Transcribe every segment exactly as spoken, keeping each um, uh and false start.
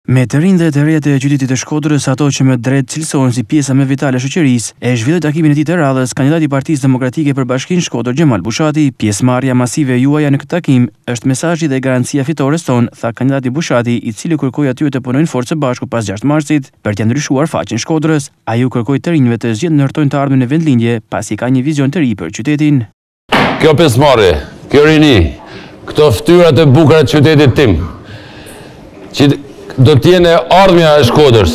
Me të rinj dhe të reja të qytetit të Shkodrës, ato që me drejt cilësohen si pjesa më vitale e shoqërisë, e zhvilloi takimin e tij të radhës kandidati i Partisë Demokratike për Bashkinë Shkodër Xhemal Bushati. Pjesëmarrja masive juaja në këtë takim është mesazhi dhe garancia fitores tonë, tha kandidati Bushati, i cili kërkoi atyre të punojnë forcë së bashku pas gjashtë marsit për të ndryshuar faqen Shkodrës. Ai u kërkoi të rinjve të zgjedhë ndërtojnë të ardhmen në vendlindje, pasi ka një vizion të ri për qytetin. Kjo pjesëmarrje, kjo rini, këto fytyrat e bukura të qytetit tim, që do t'jene ardhmja e Shkodrës,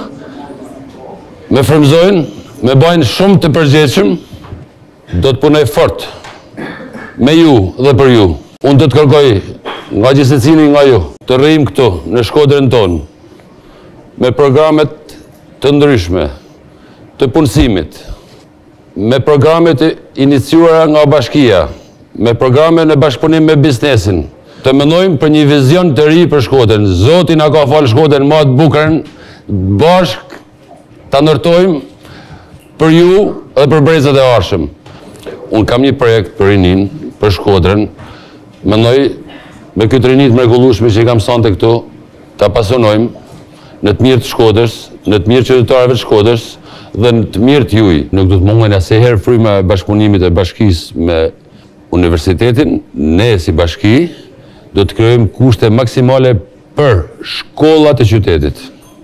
me frymëzojnë, me bajnë shumë të përgjegjshëm, do të punoj fort me ju dhe për ju. Unë do të kërkoj nga gjithë secili nga ju të rrim këtu në Shkodrën tonë me programet të ndryshme të punësimit, me programet iniciuara nga bashkia, me programe në bashkëpunim me biznesin, të mendojmë për një vizion të ri për Shkodrën. Zoti na ka falë Shkodrën më të bukur, bashk ta ndërtojmë për ju dhe për brezat e ardhshëm. Unë kam një projekt për rinin, për Shkodrën. Mendoj me këtë rini të mrekullueshme që i kam sonte këtu, ta pasunojmë në të mirë të Shkodrës, në të mirë qytetarëve të Shkodrës dhe në të mirë të juj. Nuk do të mungen asnjëherë fryma e bashkëpunimit e bashkisë me universitetin. Ne si bashki do të krijojmë kushte maksimale për shkollat e qytetit,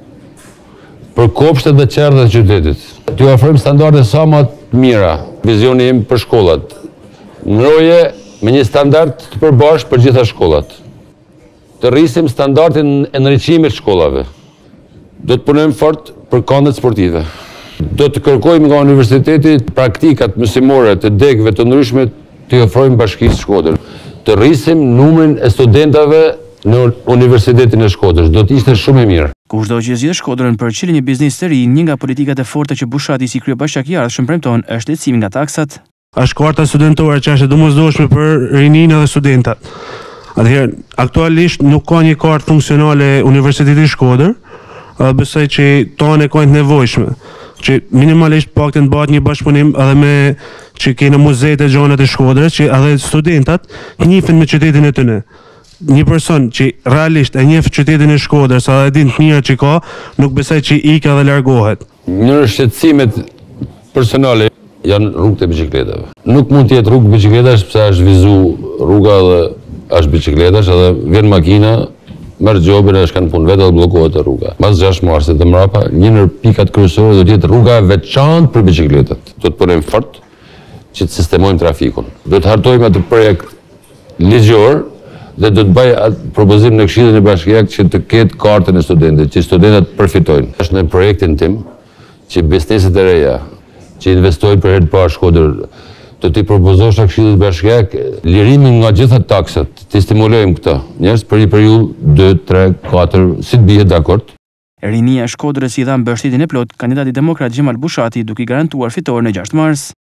për kopshtet dhe qerrët e qytetit. T'ju ofrojmë standarde sa më të mira. Vizioni im për shkollat, ngroje me një standard të përbashkët për gjitha shkollat. Të rrisim standardin e ndriçimit të shkollave. Do të punojmë fort për këndet sportive. Do të kërkojmë nga universiteti praktikat mësimore të degëve të ndryshme të ofrojmë bashkisë Shkodër. Të rrisim numrin e studentave në Universitetin e Shkodrës. Do të ishte shumë e mirë. Kushdo që zgjidhë Shkodrën për çeljen e biznesit të ri, një nga politikat e forta që Bushati si kryebashkiak i ardhshëm premton është lehtësimi nga taksat. Është karta studentore që është e domosdoshme për rininë dhe studentat. Atëherë, aktualisht nuk ka një kartë funksionale Universiteti i Shkodër, besoj që tonë kanë të nevojshme, që minimalisht paktën bëhet një bashkëpunim edhe me që kena muzeet e gjanat e Shkodrës, që edhe studentat njihen me qytetin e tyre. Një person që realisht e njeh qytetin e Shkodrës, edhe din të mira që ka, nuk besoj që ikë dhe largohet. Një shqetësimet personale janë rrugët e biçikletave. Nuk mund të jetë rrugë biçikletash sepse është vizu rruga dhe është biçikletash, edhe vjen makina, merr gjobin e shkan punë vetë dhe bllokohet rruga. Pas gjashtë marsit të mbrapa, një ndër pikat kryesore do të jetë rruga e veçantë për biçikletat. Do të punojmë fort që të sistemojmë trafikun. Do të hartojmë atë projekt ligjor dhe do të bëj atë propozim në Këshillin e Bashkiak që të ketë kartën e studentit, që studentat përfitojnë. Është në projektin tim që bizneset e reja që investojnë për herë të parë Shkodër, do t'i propozosha Këshillit Bashkiak lirimin nga gjitha taksat, t'i stimulojmë këta njerëz për një periudhë dy, tre, katër, si të bie dakord. Rinia e Shkodrës i dha mbështetjen e plot kandidatit demokrat Xhemal Bushati, duke i garantuar fitoren në gjashtë mars.